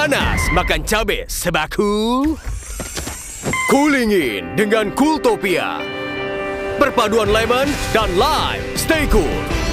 Panas makan cabai sebaku. Coolingin dengan Cooltopia. Perpaduan lemon dan lime. Stay cool.